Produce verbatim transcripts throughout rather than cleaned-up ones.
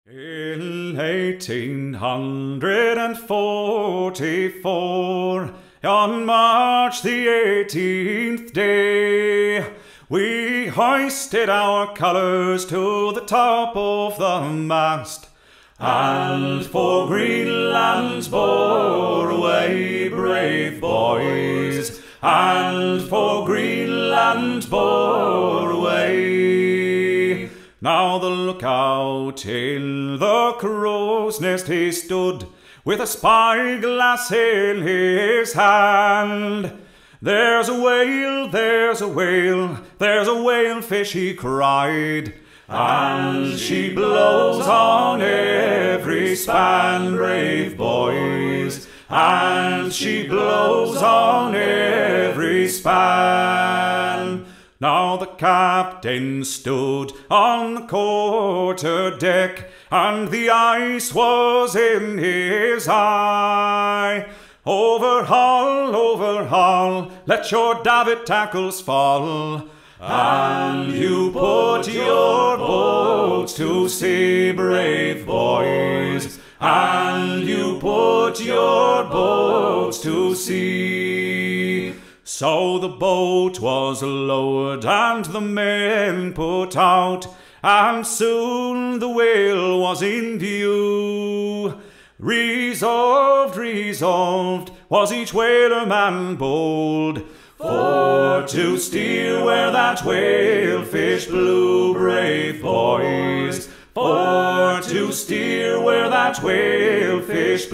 In eighteen forty-four, on March the eighteenth day, we hoisted our colours to the top of the mast, and for Greenland bore away, brave boys, and for Greenland bore away. Now the lookout in the crow's nest he stood, with a spyglass in his hand. There's a whale, there's a whale, there's a whalefish, he cried, and she blows on every span, brave boys, and she blows on every span. Now the captain stood on the quarter deck, and the ice was in his eye. Overhaul, overhaul, let your davit tackles fall, and you put your boats to sea, brave boys, and you put your boats to sea. So the boat was lowered and the men put out, and soon the whale was in view. Resolved, resolved was each whaler-man bold, for to steer where that whalefish blew, brave boys, for to steer where that whalefish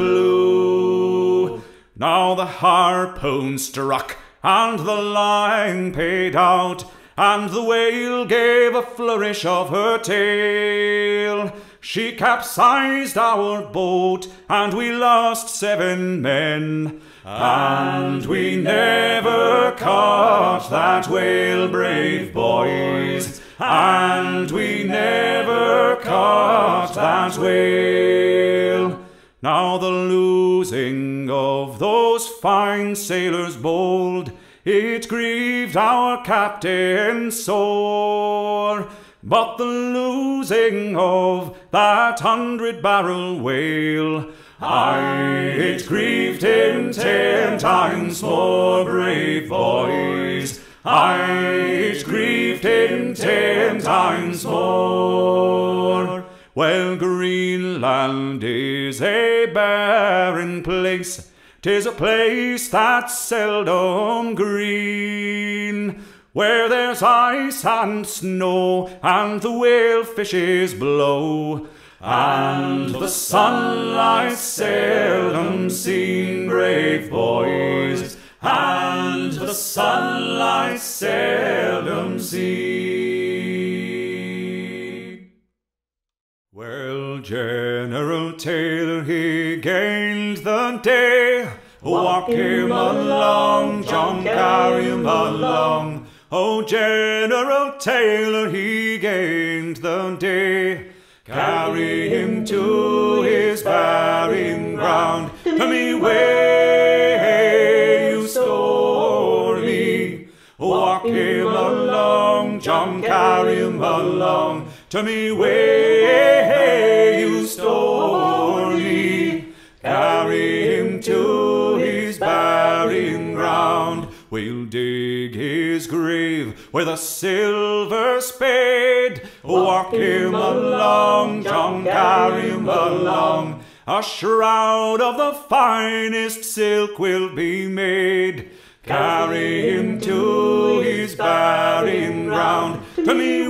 blew. Now the harpoon struck, and the line paid out, and the whale gave a flourish of her tail. She capsized our boat, and we lost seven men, and we never caught that whale, brave boys, and we never caught that whale. Now the losing of those fine sailors bold, it grieved our captain sore, but the losing of that hundred-barrel whale, aye, it grieved him ten times more, brave boys, aye, it grieved him ten times more. Well, Greenland is a barren place, 'tis a place that's seldom green, where there's ice and snow, and the whalefishes blow, and the sunlight seldom seen, brave boys, and the sunlight seldom seen. Well, General Taylor, he gained the day. Walk him along, John, carry him along. Oh, General Taylor, he gained the day. Carry him to his burying ground. To me way, you stormy. Walk him along, John, carry him along. To me way, you stormy. Carry him to his burying ground. We'll dig his grave with a silver spade. Walk him along, John, carry him along. A shroud of the finest silk will be made. Carry him to his burying ground. To me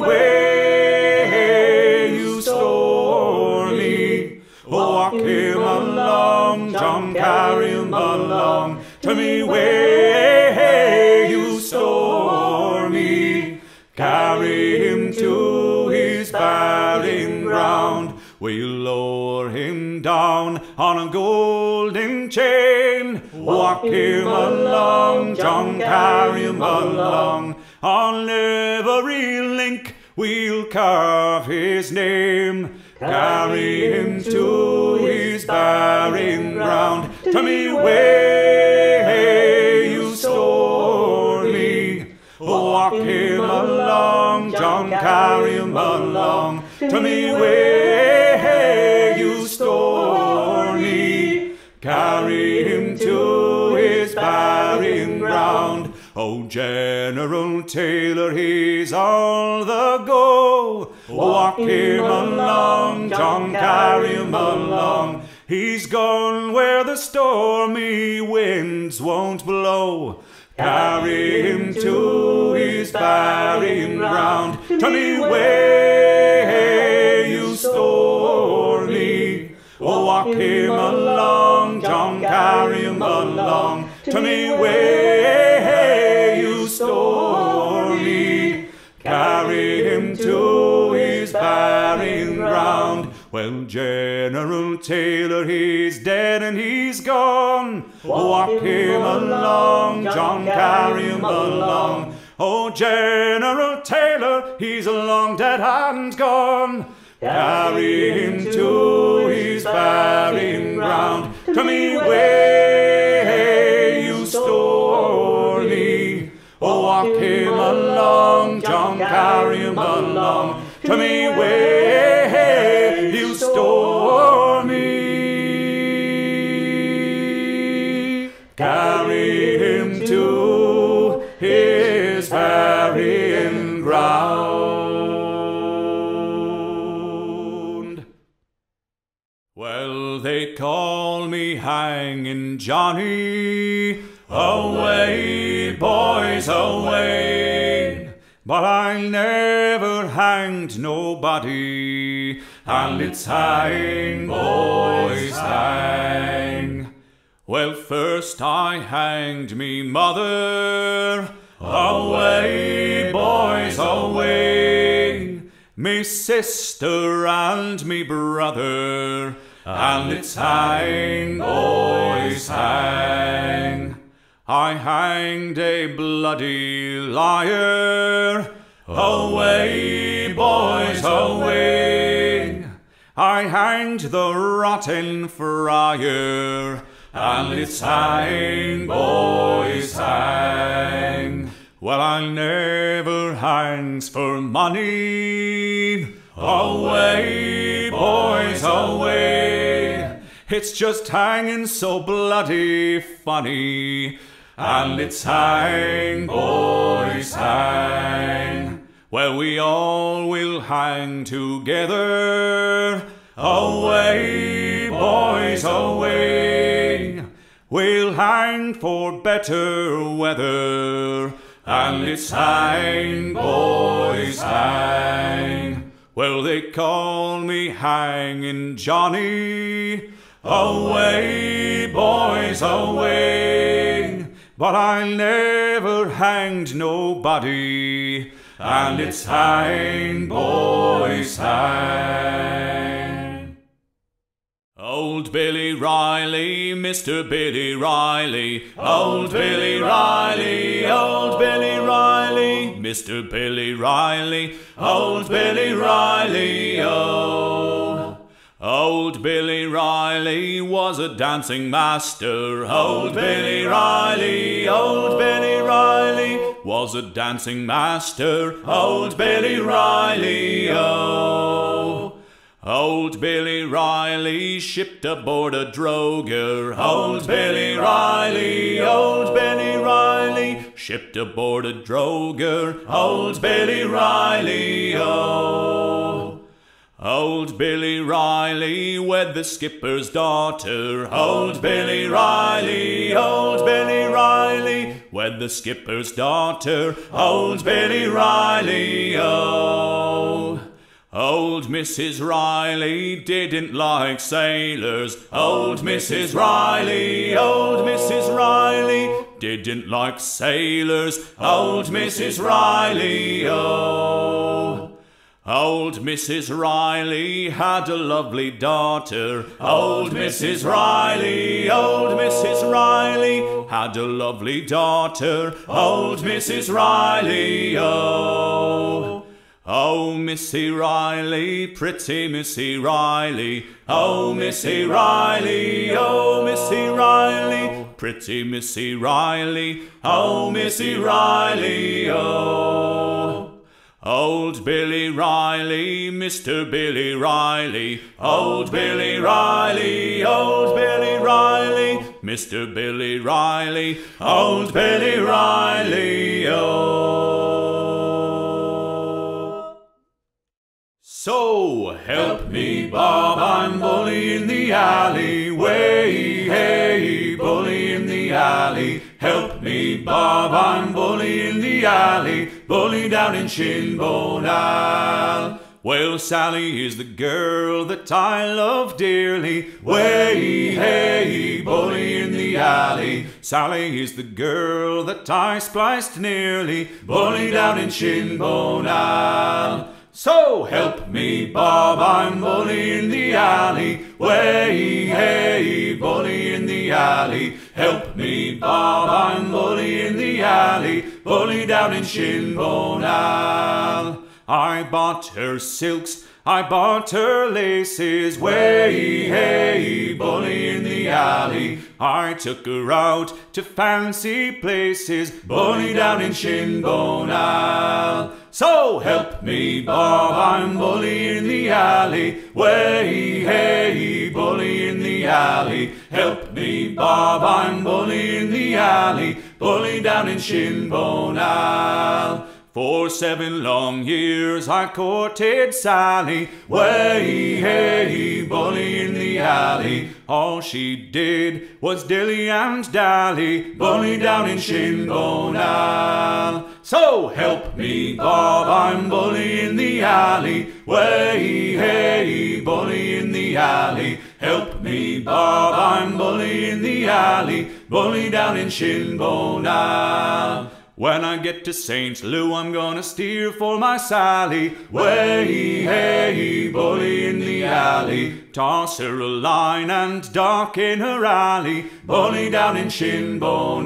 way, you stormy. Walk him along, John, carry him along. To me way, you stormy. Carry him to his burying ground. We'll lower him down on a golden chain. Walk him along, John, carry him along. On every link we'll carve his name. Carry him to his burying ground. To me way, you stormy. Walk him along, John, carry him along. To me way, walk him along, John, carry him along. He's gone where the stormy winds won't blow. Carry him to his burying ground. Turn me way, you stormy. Oh, walk him along, John, carry him along. Turn me way, you stormy. Carry him to his burying ground. Well, General Taylor, he's dead and he's gone. Walk him along, John, carry him along. Oh, General Taylor, he's long dead and gone. Carry him to his burying ground. To me way, you stormy. Oh, walk him along, John, carry him along. To me way, you stormy. Carry him to his burying ground. Well, they call me Hangin Johnny. Away, boys, away. But I never hanged nobody, and it's hang, boys, hang. Well, first I hanged me mother. Away, boys, away. Me sister and me brother, and it's hang, boys, hang. I hanged a bloody liar. Away, boys, away. I hanged the rotten friar, and it's hang, boys, hang. Well, I never hangs for money. Away, boys, away. It's just hanging so bloody funny. And it's hang, boys, hang. Well, we all will hang together. Away, boys, away. We'll hang for better weather. And it's hang, boys, hang. Well, they call me Hangin Johnny. Away, boys, away. But I never hanged nobody, and it's hang, boys, hang. Old Billy Riley, Mister Billy Riley, Old Billy Riley, Old Billy Riley, Mister Billy Riley, Old Billy Riley, oh. Old Billy Riley was a dancing master. Old Billy Riley, Old Billy Riley was a dancing master. Old Billy Riley, oh. Old Billy Riley shipped aboard a droger. Old Billy Riley, Old Billy Riley shipped aboard a droger. Old Billy Riley, oh. Old Billy Riley wed the skipper's daughter. Old Billy Riley, Old Billy Riley wed the skipper's daughter. Old Billy Riley, oh. Old Missus Riley didn't like sailors. Old Missus Riley, Old Missus Riley didn't like sailors. Old Missus Riley, oh. Old Missus Riley had a lovely daughter. Old Missus Riley, Old Missus Riley had a lovely daughter. Old Missus Riley, oh. Oh, Missy Riley, pretty Missy Riley. Oh, Missy Riley, oh, Missy Riley, pretty Missy Riley. Oh, Missy Riley, oh. Old Billy Riley, Mister Billy Riley. Old Billy Riley, Old Billy Riley, Mister Billy Riley. Old Billy Riley, oh. So help me, Bob, I'm bully in the alley. Way, hey, bully in the alley. Help me, Bob, I'm bully in the alley. Bully down in Shinbone. Well, Sally is the girl that I love dearly. Way, hey, bully in the alley. Sally is the girl that I spliced nearly. Bully down in Shinbone. So help me, Bob, I'm bully in the alley. Way, hey, bully in the alley. Help me, Bob, I'm bully in the alley. Bully down in Shinbone. I bought her silks, I bought her laces. Way, hey, bully in the alley. I took her out to fancy places. Bully down in Shinbone. So help me, Bob, I'm bully in the alley. Way, hey, bully in the alley. Help me, Bob, I'm bully in the alley. Bully down in Shinbone. For seven long years I courted Sally. Way, hey, bully in the alley. All she did was dilly and dally. Bully down in Shinbone. So help me, Bob, I'm bully in the alley. Way, hey, bully in the alley. Help me, Bob, I'm bully in the alley. Bully down in Shinbone. When I get to Saint Lou, I'm gonna steer for my Sally. Way, hey, bully in the alley. Toss her a line and dock in her alley. Bully down in Shinbone.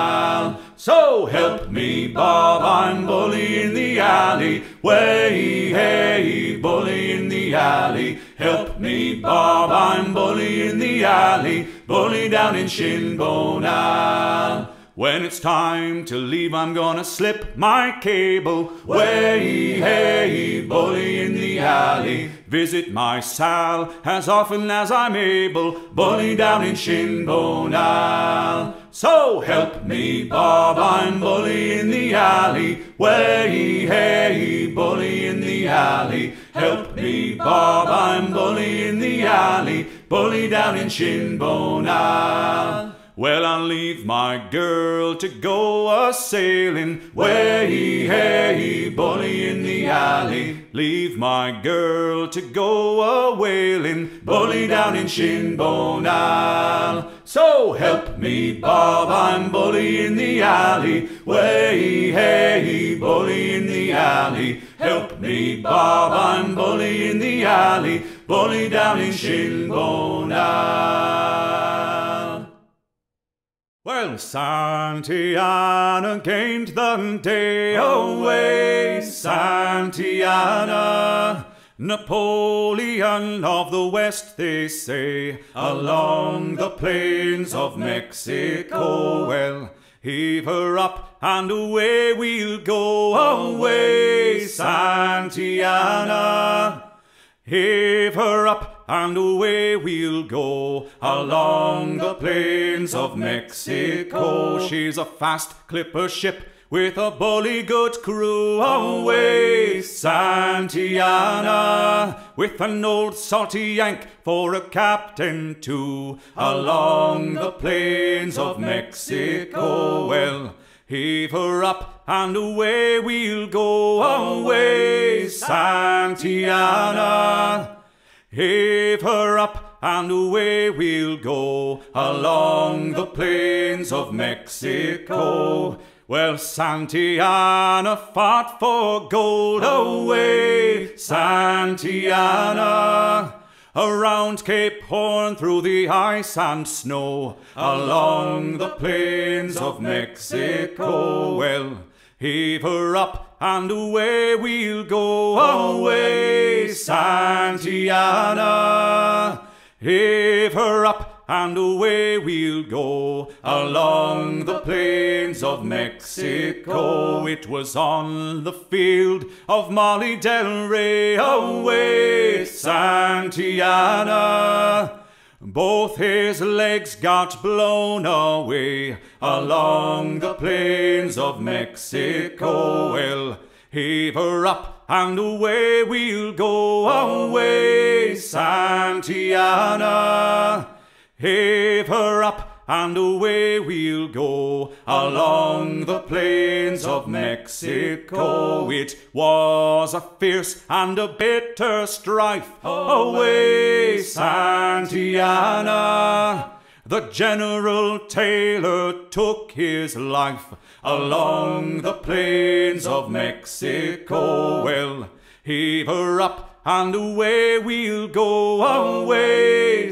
So help me, Bob, I'm bully in the alley. Way, hey, bully in the alley. Help me, Bob, I'm bully in the alley. Bully down in Shinbone. When it's time to leave, I'm gonna slip my cable. Way, hey, bully in the alley. Visit my Sal as often as I'm able. Bully down in Shinbone. So help me, Bob, I'm bully in the alley. Way, hey, bully in the alley. Help me, Bob, I'm bully in the alley. Bully down in Shinbone. Well, I'll leave my girl to go a-sailing. Way, hey, bully in the alley. Leave my girl to go a-whaling. Bully down in Shinbone. So help me, Bob, I'm bully in the alley. Way, hey, bully in the alley. Help me, Bob, I'm bully in the alley. Bully down in Shinbone. Well, Santiana gained the day away. Santiana, Napoleon of the West, they say, along the plains of Mexico. Well, heave her up and away we'll go. Away, Santiana. Heave her up and away we'll go along the plains of Mexico. She's a fast clipper ship with a bully good crew. Away, Santiana, with an old salty Yank for a captain too, along the plains of Mexico. Well, heave her up and away we'll go. Away, Santiana. Heave her up and away we'll go along the plains of Mexico. Well, Santiana fought for gold. Away, Santiana. Around Cape Horn, through the ice and snow, along the plains of Mexico. Well, heave her up and away we'll go. Away, Santiana. Heave her up and away we'll go along the plains of Mexico. It was on the field of Molly Del Rey. Away, Santiana. Both his legs got blown away along the plains of Mexico. Well, heave her up and away we'll go, away, Santiana. Heave her up, and away we'll go, along the plains of Mexico. It was a fierce and a bitter strife, away, Santiana. The General Taylor took his life, along the plains of Mexico. Well, heave her up, and away we'll go, away,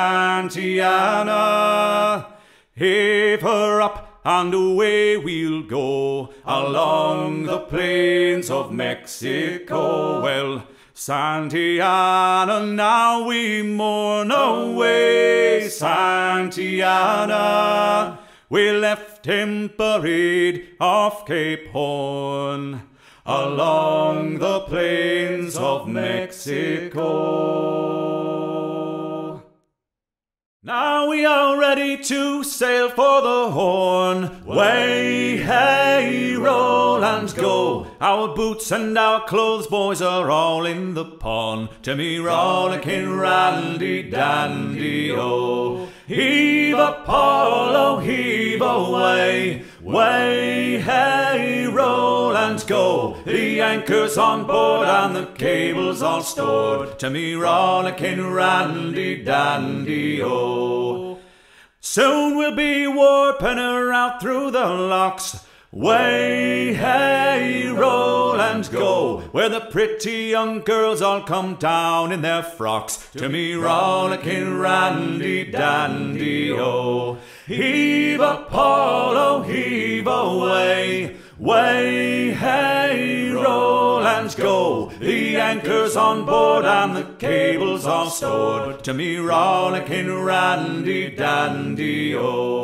Santiana. Heave her up, and away we'll go, along the plains of Mexico. Well, Santiana, now we mourn, away, Santiana. We left him buried off Cape Horn, along the plains of Mexico. Now we are ready to sail for the Horn. Way, hey, roll and go. Our boots and our clothes, boys, are all in the pond. To me, rollicking, randy, dandy, oh. Heave up, Paul, oh, heave away. Way, hey, roll and go. The anchor's on board and the cable's all stored. To me, rollicking, randy, dandy, oh. Soon we'll be warping her out through the locks. Way, hey, roll and go, where the pretty young girls all come down in their frocks. To me, rollicking, randy, dandy, oh. Heave up, Paul, oh, heave away. Way, hey, roll and go. The anchor's on board and the cable's all stored. To me, rollicking, randy, dandy,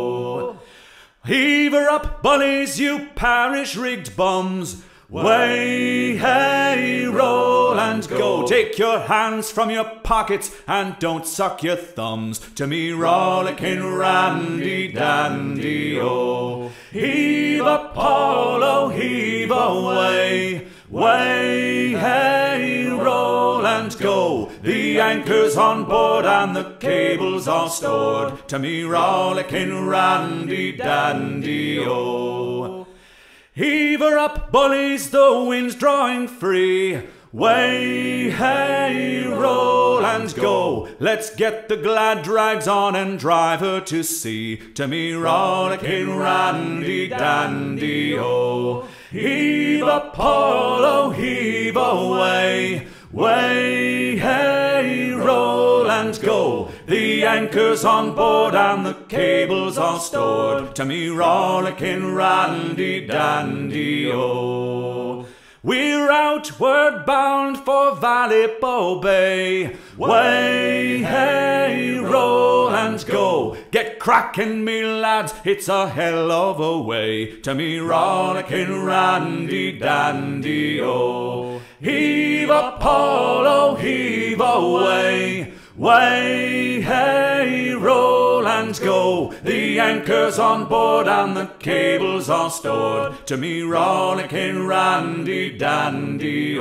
oh. Heave her up, bullies, you parish-rigged bums. Way, hey, roll and go. Take your hands from your pockets and don't suck your thumbs. To me, rollicking, randy, dandy, oh. Heave up, Paul, oh, heave away. Way, hey, roll and go. The anchor's on board and the cable's all stored. To me, rollicking, randy, dandy, oh. Heave her up, bullies, the wind's drawing free. Way, hey, roll and go. Let's get the glad drags on and drive her to sea. To me, rollicking, randy, dandy, oh. Heave up, Paul, oh, heave away. Way, hey, roll and go. The anchor's on board and the cable's all stored. To me, rollicking, randy, dandy, oh. We're outward bound for Vallejo Bay. Way, hey, roll and go. Get cracking, me lads, it's a hell of a way. To me, rollicking, randy, dandy, oh. Heave up, Paul, oh, heave away. Way, hey, roll and go. The anchor's on board and the cable's all stored. To me, rollicking, randy, dandy,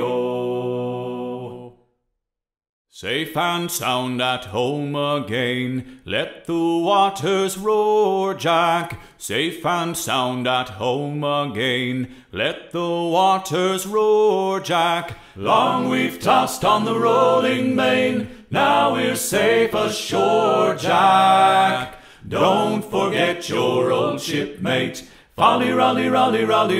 oh. Safe and sound at home again, let the waters roar, Jack. Safe and sound at home again, let the waters roar, Jack. Long we've tossed on the rolling main, now we're safe ashore, Jack. Don't forget your old shipmate, folly, rolly, rolly, rolly,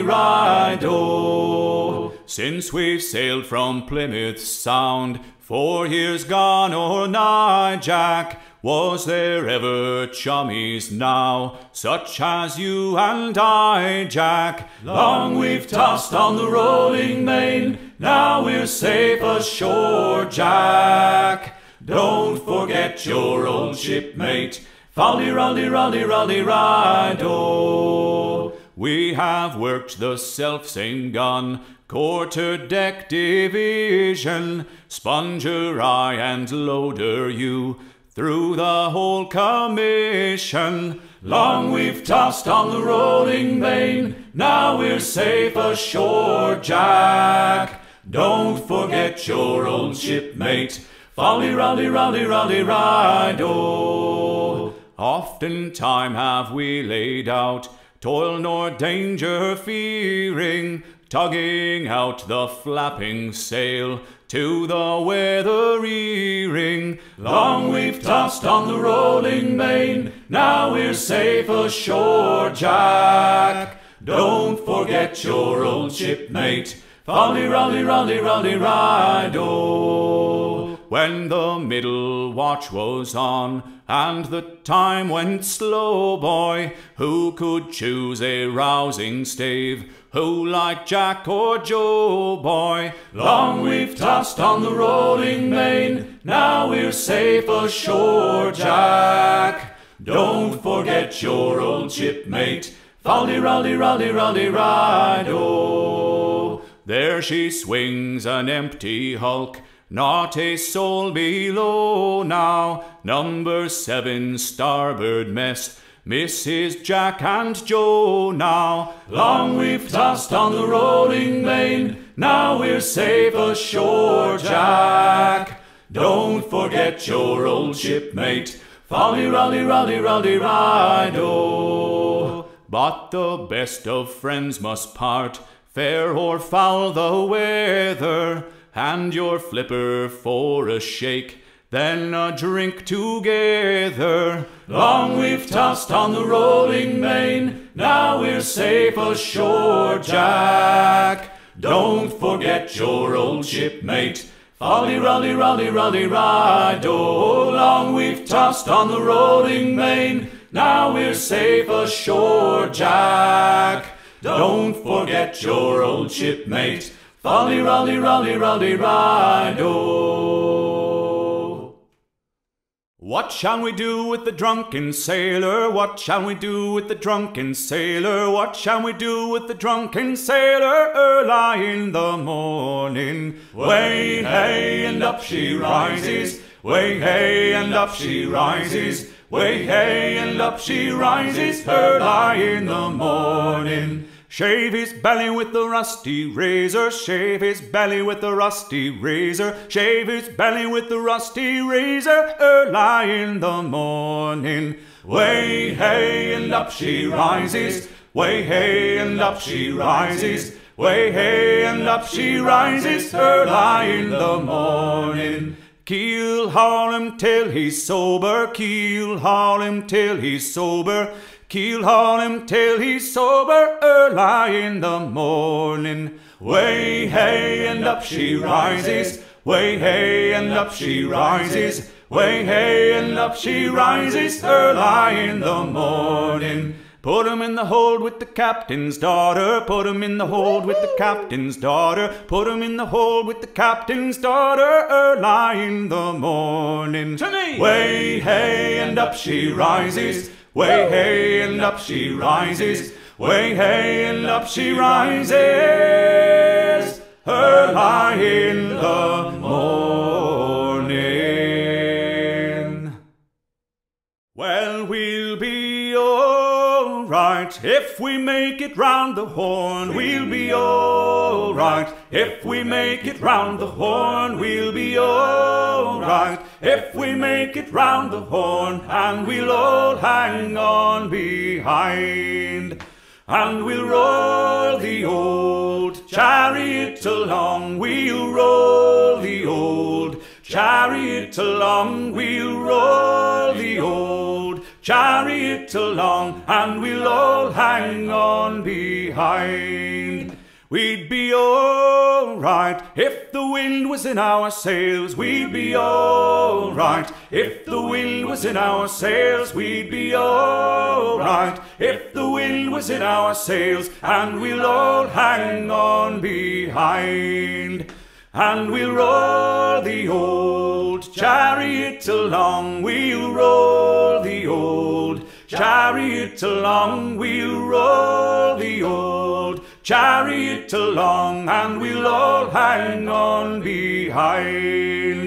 ride-o. Since we've sailed from Plymouth Sound, four years gone or nigh, Jack, was there ever chummies now, such as you and I, Jack? Long we've tossed on the rolling main, now we're safe ashore, Jack. Don't forget your old shipmate, folly, rolly, rolly, rolly, ride-o. We have worked the self-same gun, quarter-deck division, sponger I and loader you, through the whole commission. Long we've tossed on the rolling main, now we're safe ashore, Jack. don't forget your old shipmate. Folly, rally, rally, rally, ride, oh. Oftentime have we laid out, toil nor danger fearing, tugging out the flapping sail to the weather earing. Long we've tossed on the rolling main, now we're safe ashore, Jack. Don't forget your old shipmate. Folly, rally, rally, rally, ride, oh. When the middle watch was on, and the time went slow, boy, who could choose a rousing stave? Who like Jack or Joe, boy? Long we've tossed on the rolling main, now we're safe ashore, Jack. Don't forget your old shipmate. Folly, rally, rally, rally, ride, oh. There she swings, an empty hulk, not a soul below now. Number seven, starboard mess, Missus Jack and Joe now. Long we've tossed on the rolling main, now we're safe ashore, Jack. Don't forget your old shipmate. Folly, rally, rally, rally, ride, oh. But the best of friends must part, fair or foul the weather. Hand your flipper for a shake, then a drink together. Long we've tossed on the rolling main, now we're safe ashore, Jack. Don't forget your old shipmate. Folly, rally, rally, rally, ride, oh. Long we've tossed on the rolling main, now we're safe ashore, Jack. Don't forget your old shipmate. Folly, rally, rally, rally, ride, oh. What shall we do with the drunken sailor? What shall we do with the drunken sailor? What shall we do with the drunken sailor early in the morning? Way, hey, and up she rises. Way, hey, and up she rises. Way, hey, and up she rises early in the morning. Shave his belly with the rusty razor, shave his belly with the rusty razor, shave his belly with the rusty razor early in the morning. Way, hey, and up she rises, way, hey, and up she rises, way, hey, and up she rises early in the morning. Keel haul him till he's sober, keel haul him till he's sober, keel haul him till he's sober early in the morning. Way, hey, and up she rises, way, hey, and up she rises, way, hey, and up she rises early in the morning. Put him in the hold with the captain's daughter, put him in the hold with the captain's daughter, put him in the hold with the captain's daughter early in the morning. To me! Way, hey, and up she rises, way, hey, and up she rises, way, hey, and up she rises early in the morning. Well, we'll be all right if we make it round the Horn. We'll be all right if we make it round the Horn. We'll be all right if we make it round the Horn. And we'll all hang on behind, and we'll roll the old chariot along. We'll roll the old chariot along. We'll roll the old chariot along, and we'll all hang on behind. We'd be all right if the wind was in our sails. We'd be all right if the wind was in our sails. We'd be all right if the wind was in our sails. And we'll all hang on behind, and we'll roll the old chariot along. We'll roll the old chariot along. We'll roll the old chariot along, and we'll all hang on behind.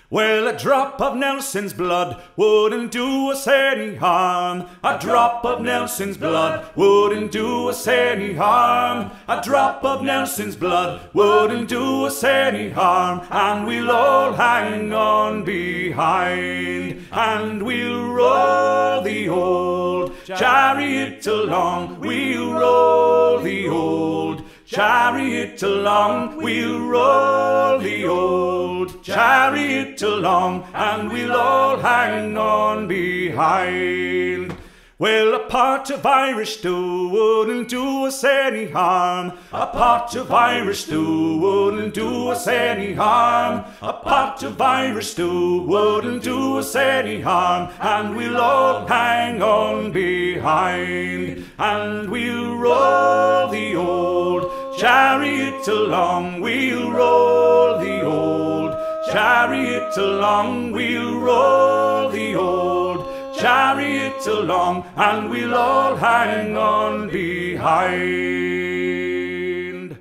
Well, a drop of Nelson's blood wouldn't do us any harm. A drop of Nelson's blood wouldn't do us any harm. A drop of Nelson's blood wouldn't do us any harm. And we'll all hang on behind, and we'll roll the old chariot along. We'll roll the old chariot along. We'll roll the old chariot along, and we'll all hang on behind. Well, a pot of Irish stew wouldn't do us any harm. A pot of Irish stew wouldn't do us any harm. A pot of Irish stew wouldn't do us any harm. And we'll all hang on behind, and we'll roll the old chariot along. We'll roll the old chariot along. We'll roll the old chariot along, and we'll all hang on behind.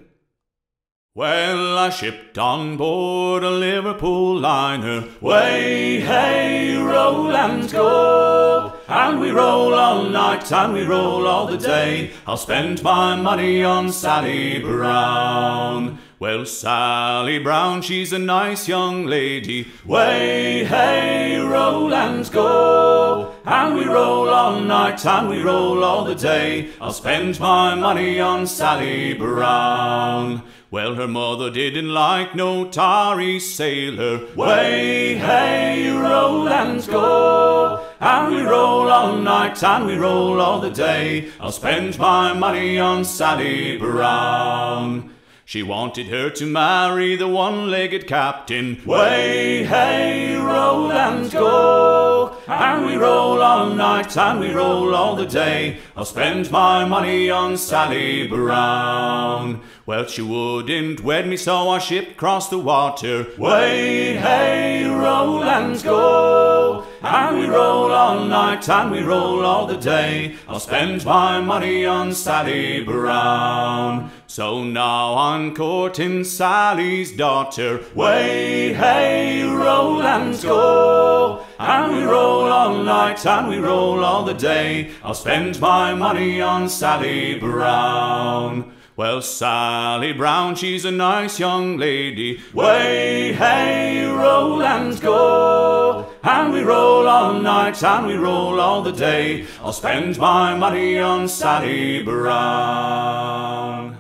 Well, I shipped on board a Liverpool liner. Way, hey, roll and go. And we roll all night, and we roll all the day. I'll spend my money on Sally Brown. Well, Sally Brown, she's a nice young lady. Way, hey, roll and go. And we roll all night, and we roll all the day. I'll spend my money on Sally Brown. Well, her mother didn't like no tarry sailor. Way, hey, roll and go. And we roll all night, and we roll all the day. I'll spend my money on Sally Brown. She wanted her to marry the one-legged captain. Way, hey, roll and go. And we roll all night, and we roll all the day. I'll spend my money on Sally Brown. Well, she wouldn't wed me, so I shipped across the water. Way, hey, roll and go. And we roll all night, and we roll all the day. I'll spend my money on Sally Brown. So now I'm courting Sally's daughter. Way, hey, roll and go. And we roll all night, and we roll all the day. I'll spend my money on Sally Brown. Well, Sally Brown, she's a nice young lady. Way, hey, roll and go. And we roll all night, and we roll all the day. I'll spend my money on Sally Brown.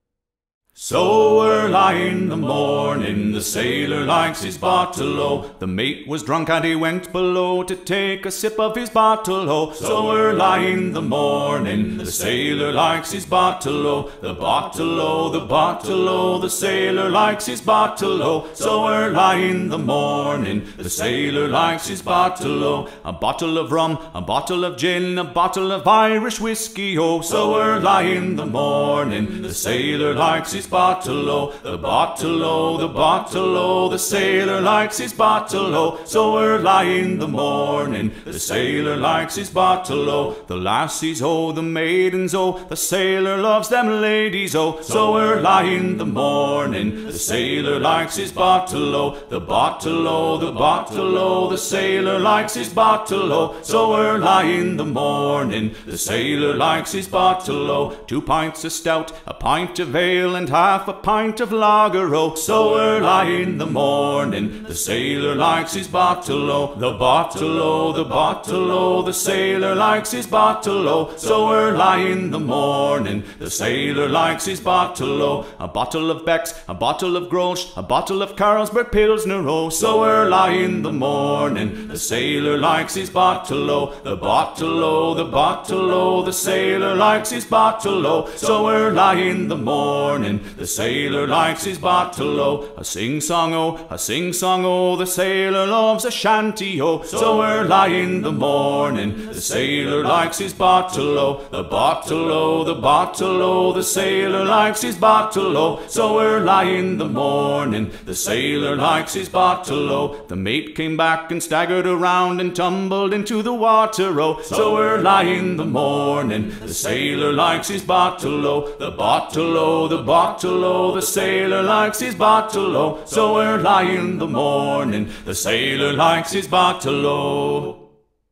So early in the morning, the sailor likes his bottle, oh. The mate was drunk and he went below to take a sip of his bottle, oh. So early in the morning, the sailor likes his bottle, oh. The bottle, oh, the bottle, oh, the sailor likes his bottle, oh. So early in the morning, the sailor likes his bottle, oh. A bottle of rum, a bottle of gin, a bottle of Irish whiskey, oh. So early in the morning, the sailor likes his bottle, oh, the bottle, oh, the bottle, oh, the sailor likes his bottle, oh. So early in the morning, the sailor likes his bottle, oh. The lassies, oh, the maidens, oh, the sailor loves them ladies, oh. So early in the morning, the sailor likes his bottle, oh. The bottle, oh, the bottle, oh, the sailor likes his bottle, oh. So early in the morning, the sailor likes his bottle, oh. Two pints of stout, a pint of ale, and half a pint of lager, oh. So early in the morning, the sailor likes his bottle, oh. The bottle, oh, the bottle, oh, the sailor likes his bottle, oh. So early in the morning, the sailor likes his bottle, oh. A bottle of Beck's, a bottle of Grolsch, a bottle of Carlsberg Pilsner, oh. So early in the morning, the sailor likes his bottle, oh. The bottle, oh, the bottle, oh, the sailor likes his bottle, oh. So early in the morning, the sailor likes his bottle, oh. A sing-song, oh, a sing-song, oh, the sailor loves a shanty, oh. So early in the morning, the sailor likes his bottle, oh. The bottle, oh, the bottle, oh, the sailor likes his bottle, oh. So early in the morning, the sailor likes his bottle, oh. The mate came back and staggered around and tumbled into the water, oh. So early in the morning, the sailor likes his bottle, oh. The bottle, oh, the bottle, bottle, oh, the sailor likes his bottle, oh, so early in the morning, the sailor likes his bottle, oh.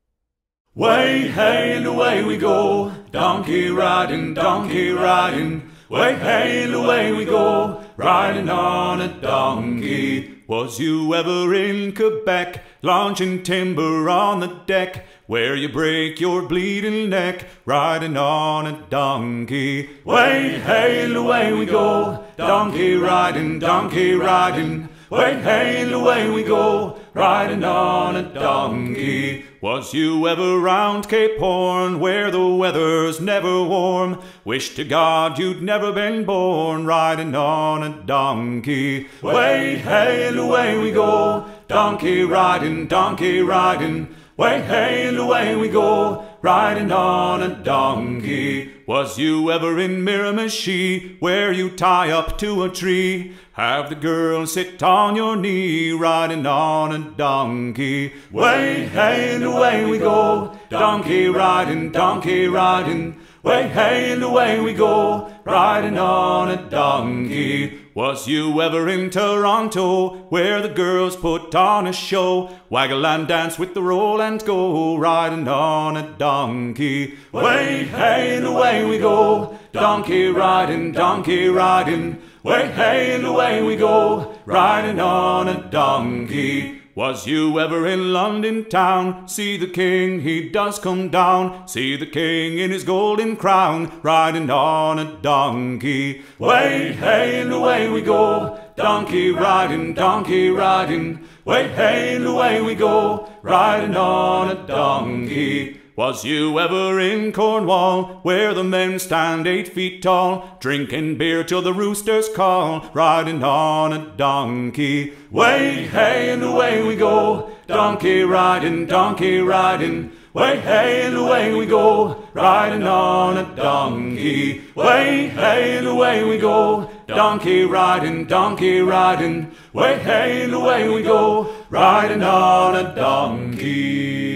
Way, hey, and away we go, donkey riding, donkey riding. Way, hey, and away we go, riding on a donkey. Was you ever in Quebec, launching timber on the deck, where you break your bleeding neck, riding on a donkey? Way, hey, and away we go, donkey riding, donkey riding. Way, hey, and away we go, riding on a donkey. Was you ever round Cape Horn, where the weather's never warm? Wish to God you'd never been born, riding on a donkey. Way, hey, and away we go, donkey riding, donkey riding. Way, hey, and away we go, riding on a donkey. Was you ever in Miramichi, where you tie up to a tree, have the girl sit on your knee, riding on a donkey? Way, hey, and away we go, donkey riding, donkey riding. Way, hey, and away we go, riding on a donkey. Was you ever in Toronto, where the girls put on a show, waggle and dance with the roll and go, riding on a donkey? Way, hey, and away we go, donkey riding, donkey riding. Way, hey, and away we go, riding on a donkey. Was you ever in London town, see the king, he does come down, see the king in his golden crown, riding on a donkey? Way, hey, and away we go, donkey riding, donkey riding. Way, hey, and away we go, riding on a donkey. Was you ever in Cornwall, where the men stand eight feet tall, drinking beer till the roosters call, riding on a donkey? Way, hey, and away we go, donkey riding, donkey riding. Way, hey, and away we go, riding on a donkey. Way, hey, and away we go, donkey riding, donkey riding. Way, hey, and away we go, riding on a donkey.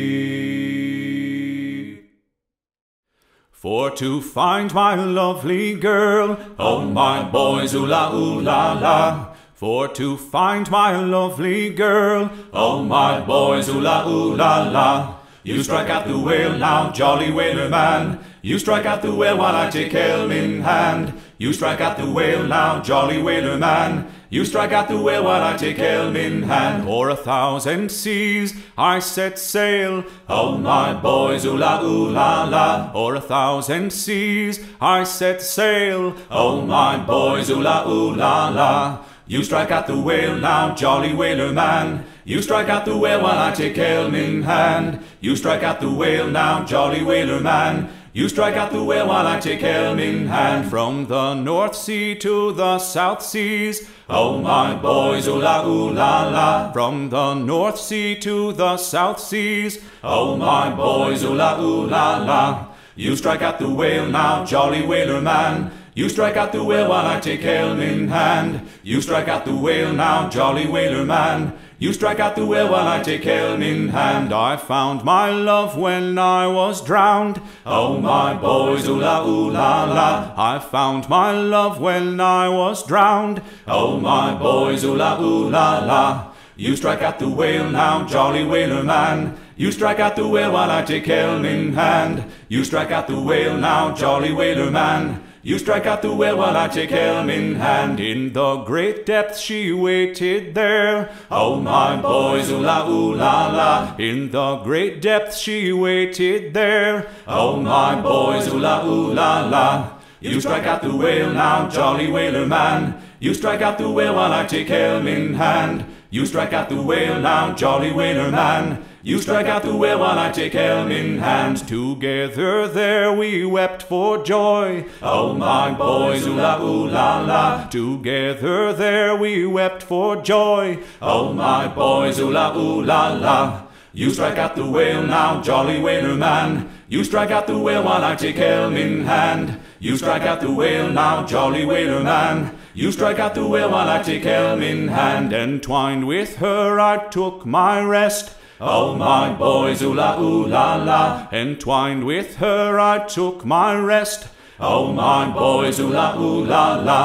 For to find my lovely girl, oh my boys, ooh la ooh la la. For to find my lovely girl, oh my boys, ooh la ooh la la. You strike out the whale now, jolly whaler man. You strike out the whale while I take helm in hand. You strike out the whale now, jolly whaler man. You strike out the whale while I take helm in hand. O'er a thousand seas I set sail, oh my boys, ooh la ooh la la. O'er a thousand seas I set sail, oh my boys, ooh la ooh la la. You strike out the whale now, jolly whaler man. You strike out the whale while I take helm in hand. You strike out the whale now, jolly whaler man. You strike out the whale while I take helm in hand. From the North Sea to the South Seas, oh my boys, ooh la ooh la la. From the North Sea to the South Seas, oh my boys, ooh la ooh la la. You strike out the whale now, jolly whaler man. You strike out the whale while I take helm in hand. You strike out the whale now, jolly whaler man. You strike out the whale while I take helm in hand. I found my love when I was drowned, oh my boys, ooh la ooh la la. I found my love when I was drowned, oh my boys, ooh la ooh la la. You strike out the whale now, jolly whaler man. You strike out the whale while I take helm in hand. You strike out the whale now, jolly whaler man. You strike out the whale while I take helm in hand. In the great depths she waited there, oh my boys, ooh la ooh la la. In the great depths she waited there, oh my boys, ooh la ooh la la. You strike out the whale now, jolly whaler man. You strike out the whale while I take helm in hand. You strike out the whale now, jolly whaler man. You strike out the whale while I take helm in hand. Together there we wept for joy, oh my boys, ooh la ooh la la. Together there we wept for joy, oh my boys, ooh la ooh la la. You strike out the whale now, jolly whaler man. You strike out the whale while I take helm in hand. You strike out the whale now, jolly whaler man. You strike out the whale while I take helm in hand. Entwined with her I took my rest, oh my boys, ooh la ooh la la. Entwined with her I took my rest, oh my boys, ooh la ooh la la.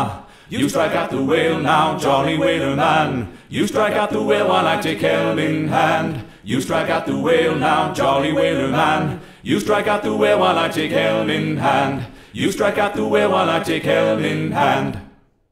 You strike at the whale now, jolly whaler man. You strike at the whale while I take helm in hand. You strike at the whale now, jolly whaler man. You strike at the whale while I take helm in hand. You strike at the whale while I take helm in hand.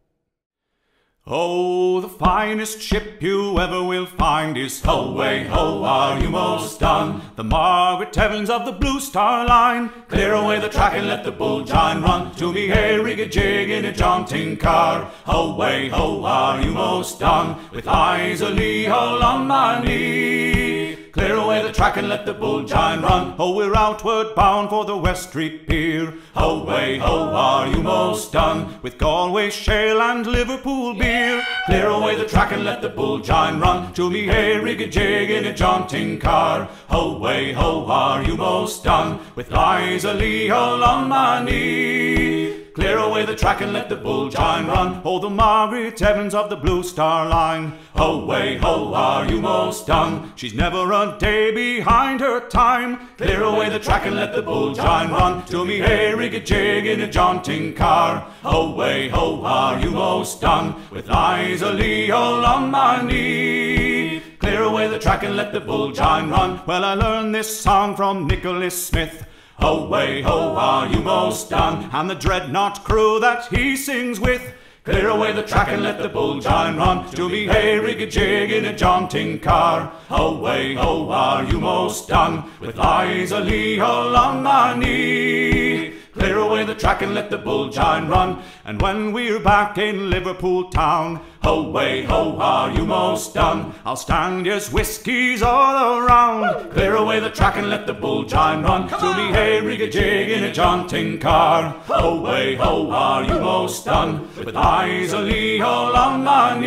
Oh, the finest ship you ever will find is ho-way, ho, are you most done? The Margaret Evans of the Blue Star Line. Clear away the track and let the bull John run. To me hey, rig a jig in a jaunting car. Ho-way, ho, are you most done? With Eliza Lee all on my knee. Clear away the track and let the bull John run. Oh, we're outward bound for the West Street Pier. Ho-way, ho, are you most done? With Galway shale and Liverpool beer. Clear away the track and let the bull John run. To me hey, rig a jig in a jaunting car. Ho-way, ho, are you most done? With Eliza Lee all on my knee. Clear away the track and let the bull John run. Oh, the Margaret Evans of the Blue Star Line. Ho-way, ho, are you most done? She's never a day behind her time. Clear away the track and let the bull John run. To me hey, rig a jig in a jaunting car. Ho-way, ho, are you most done? With Eliza Lee all on my knee. Clear away the track and let the bull John run. Well, I learned this song from Nicholas Smith. Ho-way, ho, are you most done? And the dreadnought crew that he sings with. Clear away the track and let the bull John run. To me hey, rig a jig in a jaunting car. Ho-way, ho, are you most done? With Eliza Lee all on my knee. Clear away the track and let the bull John run. And when we're back in Liverpool town, ho-way, ho, are you most done? I'll stand yes whiskies all around. Clear away the track and let the bull John run. To me hey, rig a jig in a jaunting car. Ho-way, ho, are you most done? With Eliza Lee all on my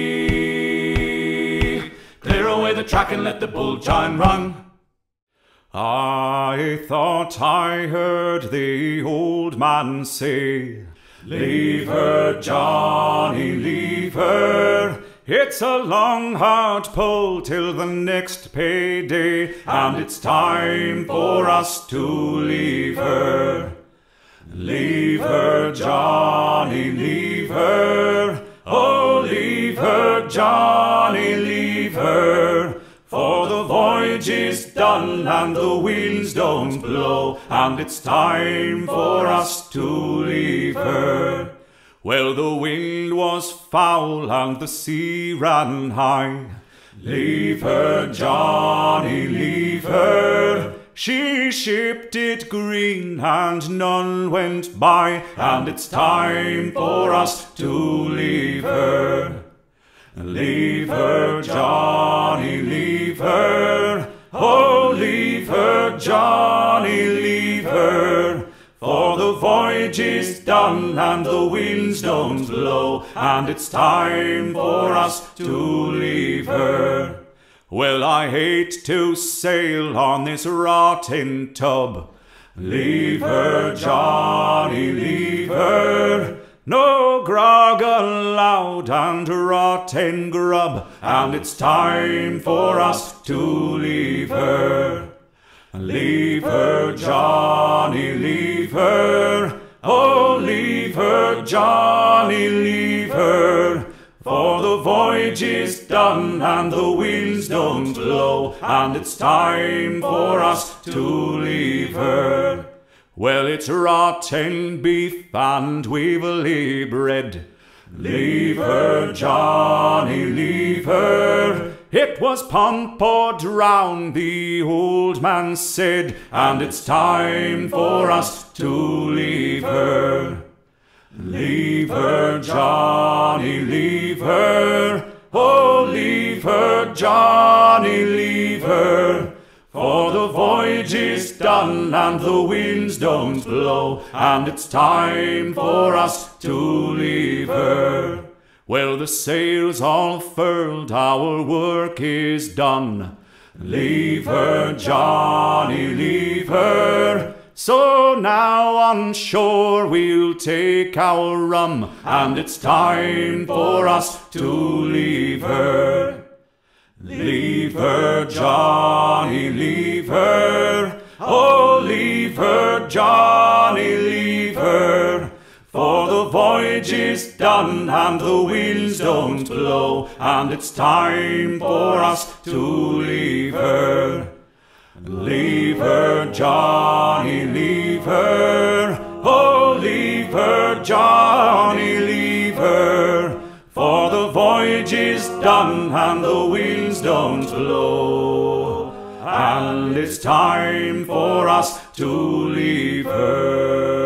knee. Clear away the track and let the bull John run. I thought I heard the old man say, leave her, Johnny, leave her. It's a long, hard pull till the next payday, and it's time for us to leave her. Leave her, Johnny, leave her. Oh, leave her, Johnny, leave her. For the voyage is done and the winds don't blow, and it's time for us to leave her. Well, the wind was foul and the sea ran high. Leave her, Johnny, leave her. She shipped it green and none went by, and it's time for us to leave her. Leave her, Johnny, leave her. Oh, leave her, Johnny, leave her. For the voyage is done and the winds don't blow, and it's time for us to leave her. Well, I hate to sail on this rotten tub. Leave her, Johnny, leave her. No grog allowed and rotten grub, and it's time for us to leave her. Leave her, Johnny, leave her. Oh, leave her, Johnny, leave her. For the voyage is done and the winds don't blow, and it's time for us to leave her. Well, it's rotten beef and weevily bread. Leave her, Johnny, leave her. It was pump or drown, the old man said, and it's time for us to leave her. Leave her, Johnny, leave her. Oh, leave her, Johnny, leave her. For the voyage is done and the winds don't blow, and it's time for us to leave her. Well, the sails all furled, our work is done. Leave her, Johnny, leave her. So now on shore we'll take our rum, and it's time for us to leave her. Leave her, Johnny, leave her. Oh, leave her, Johnny, leave her. For the voyage voyage is done and the winds don't blow, and it's time for us to leave her. Leave her, Johnny, leave her. Oh, leave her, Johnny, leave her. For the voyage is done and the winds don't blow, and it's time for us to leave her.